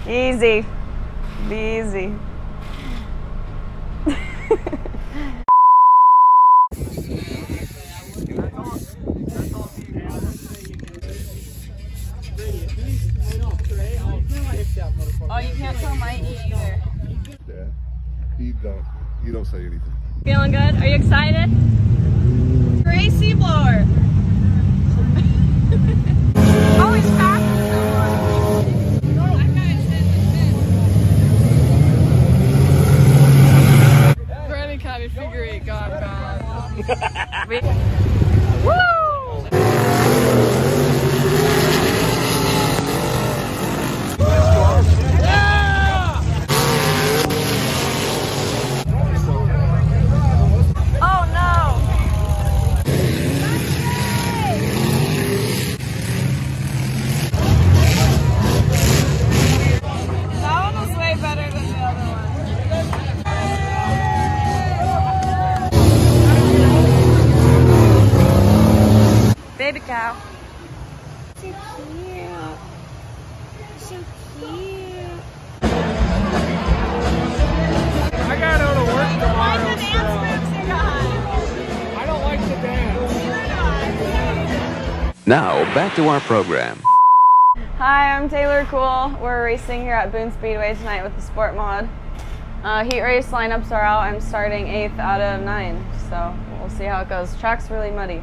Easy. Be easy. Oh, you can't tell my E either. Yeah. You don't say anything. Feeling good? Are you excited? Gray Seablower. Oh, he's fast. Granny County figure 8 gone. Woo! Baby cow. So cute. So cute. I gotta go to work tomorrow. Why the dance moves you got? I don't like to dance. Now, back to our program. Hi, I'm Taylor Cool. We're racing here at Boone Speedway tonight with the Sport Mod. Heat race lineups are out. I'm starting 8th out of 9, so we'll see how it goes. Track's really muddy.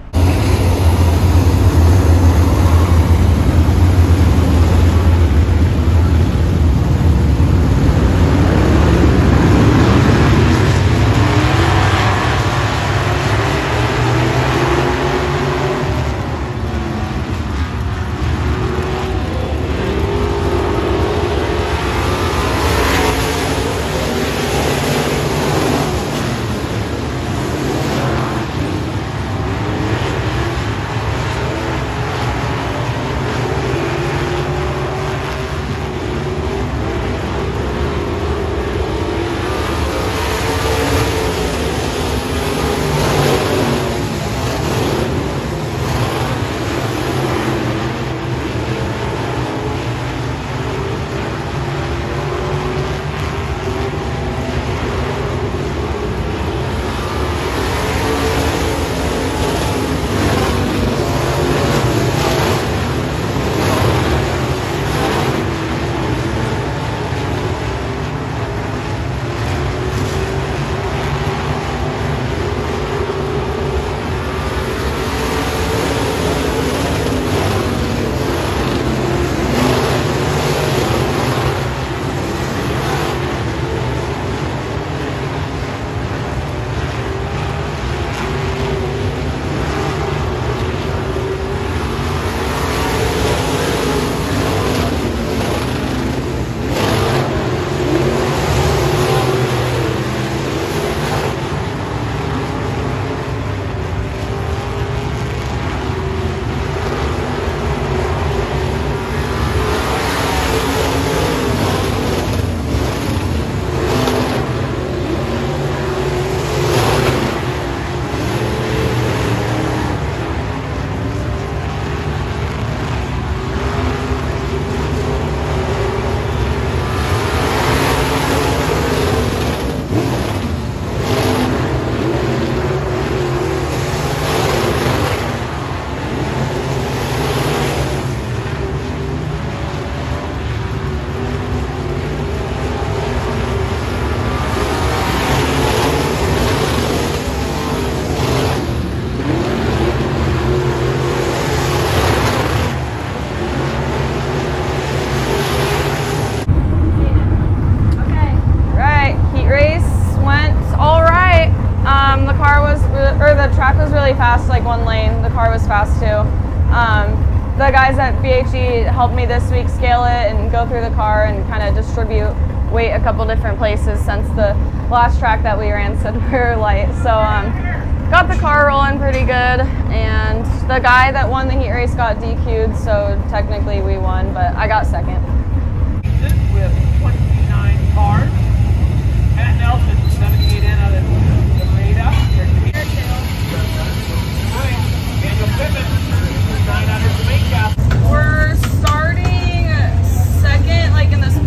Fast, like one lane. The car was fast too. The guys at BHE helped me this week scale it and go through the car and kind of distribute weight a couple different places since the last track that we ran said we were light. So got the car rolling pretty good, and the guy that won the heat race got DQ'd, so technically we won, but I got second. With 29 cars, Matt Nelson, 78 in out of the Rita. Daniel Pittman, 900 Jamaica. We're starting second, like in this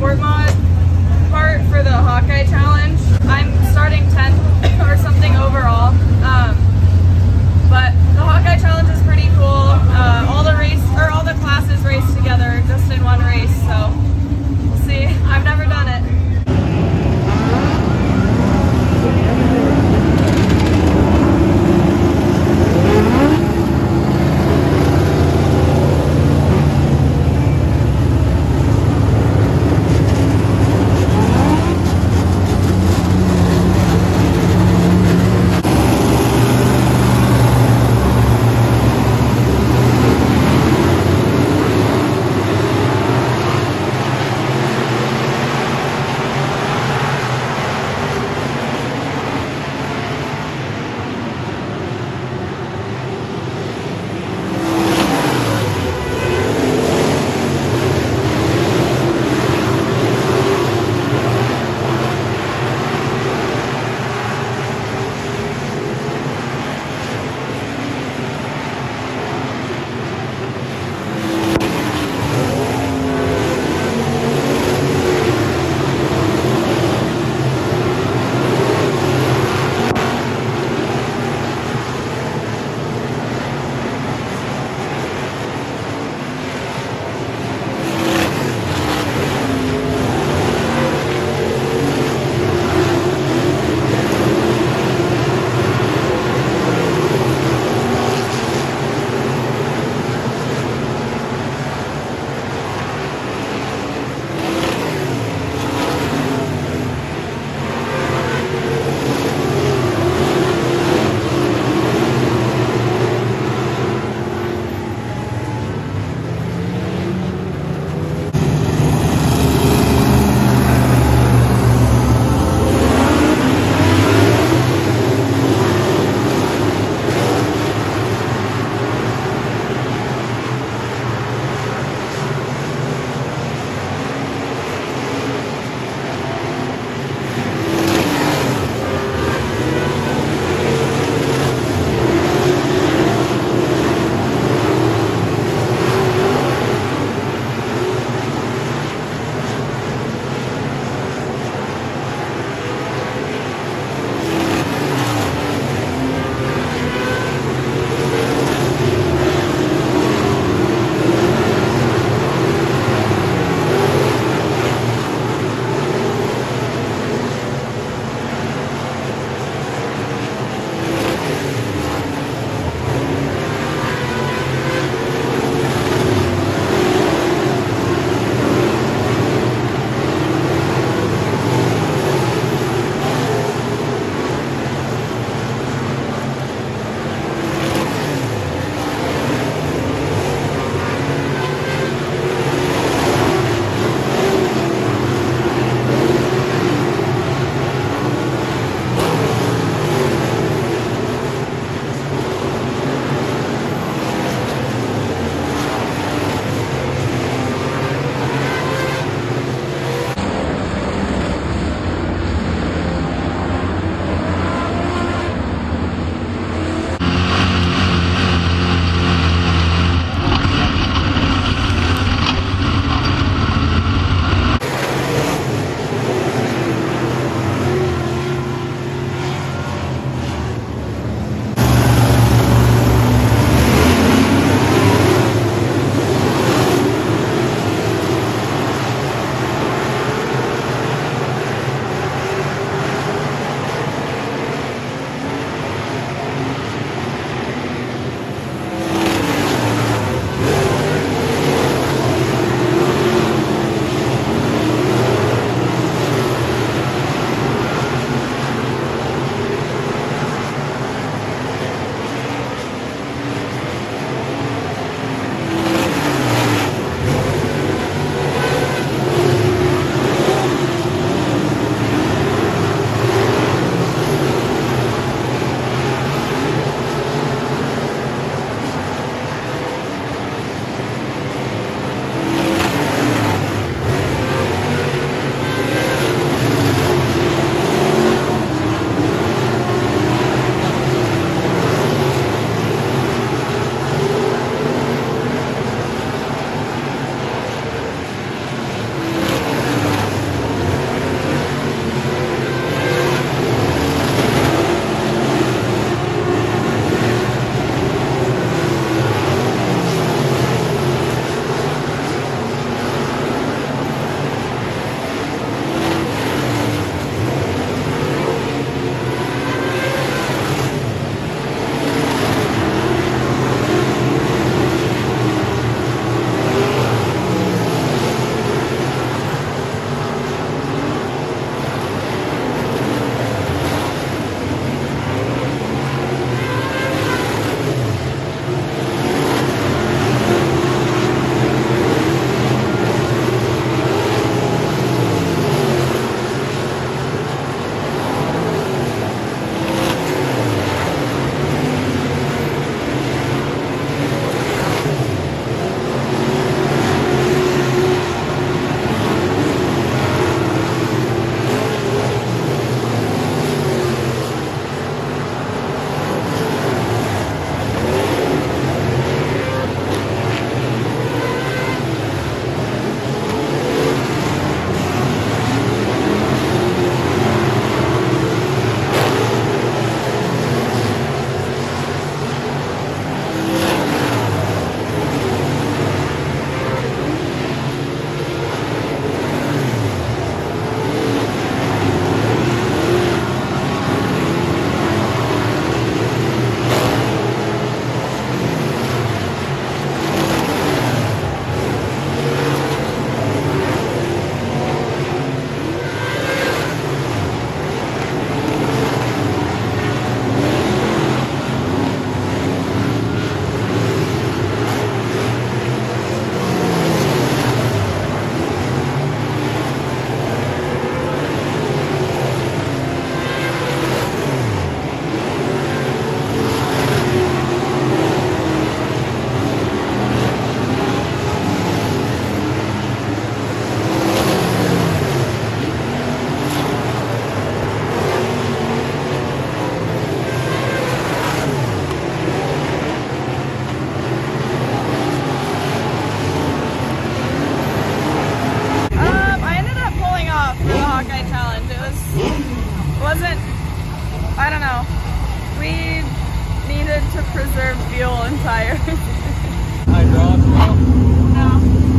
We needed to preserve fuel and tires. Hydraulics well? No.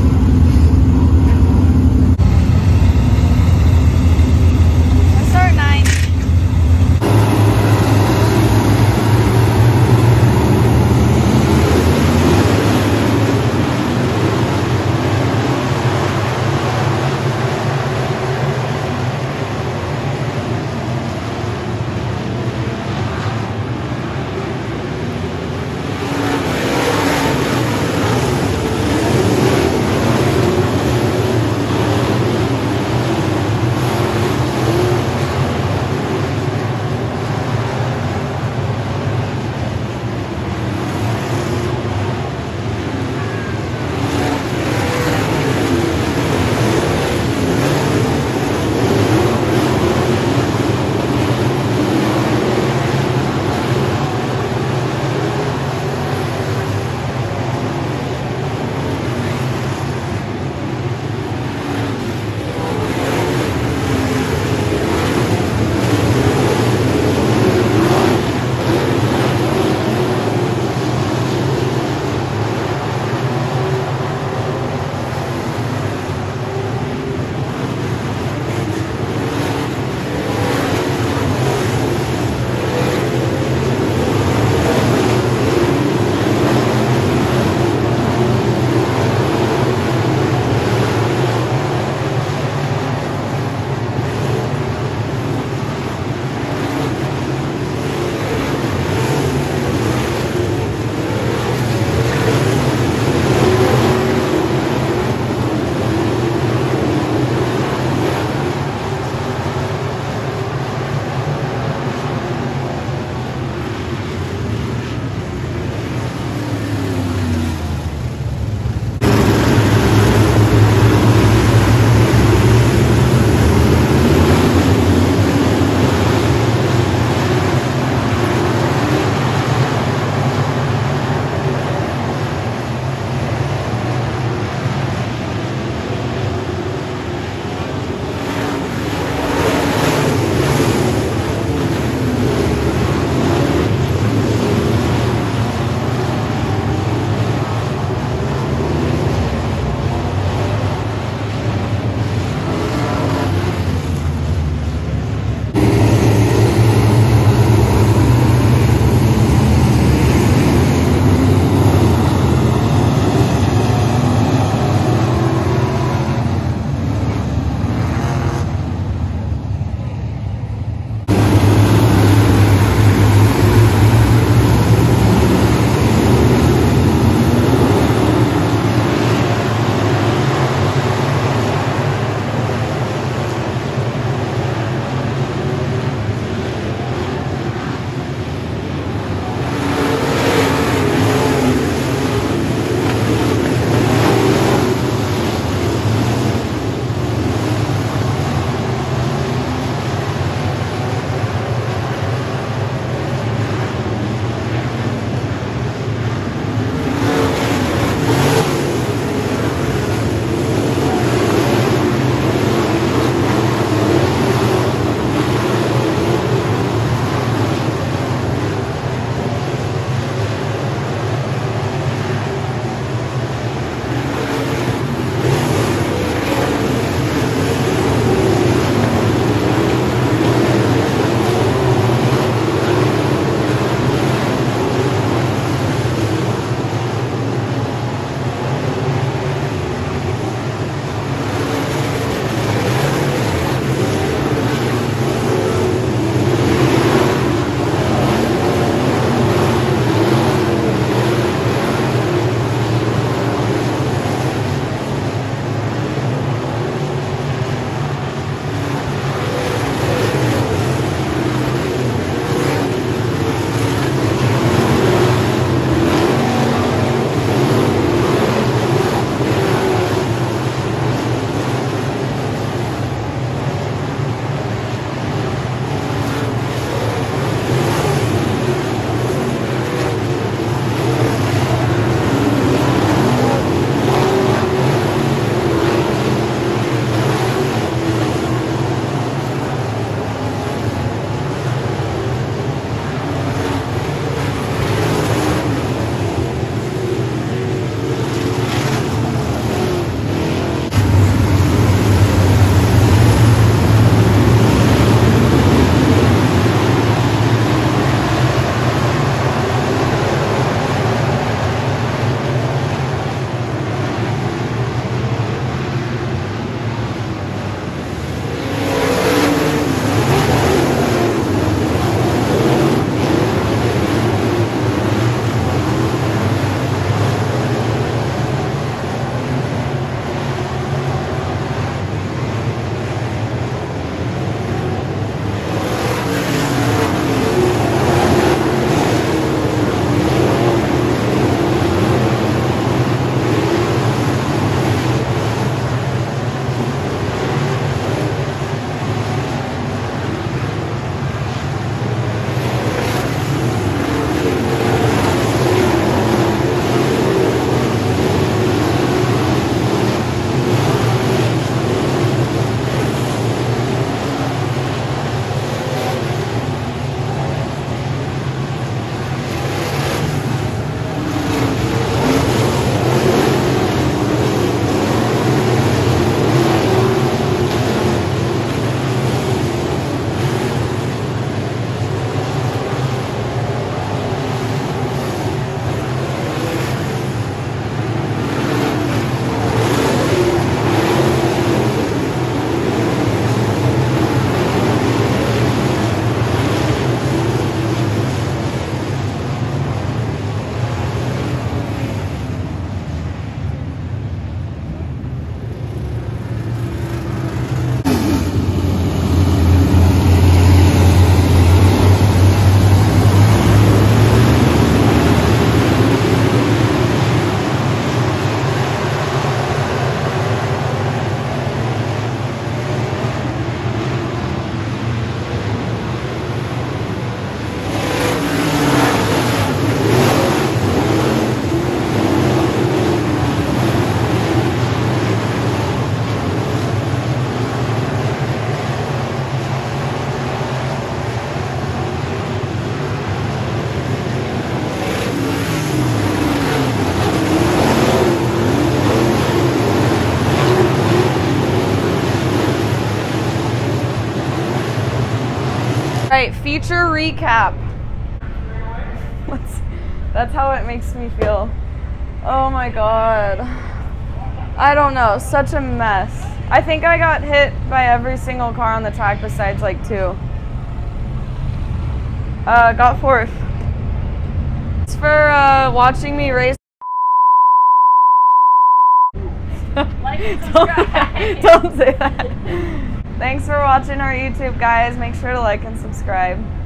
I start at 9. Feature recap. That's how it makes me feel. Oh my god. I don't know, such a mess. I think I got hit by every single car on the track besides like 2. Got 4th. Thanks for watching me race. Like and subscribe. Don't say that. Thanks for watching our YouTube, guys. Make sure to like and subscribe.